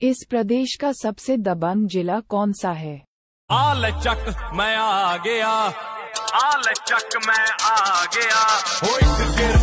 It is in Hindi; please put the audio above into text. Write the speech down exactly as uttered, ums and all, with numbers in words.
इस प्रदेश का सबसे दबंग जिला कौन सा है? आल चक मैं आ गया, आल चक मैं आ गया, हो एक गिर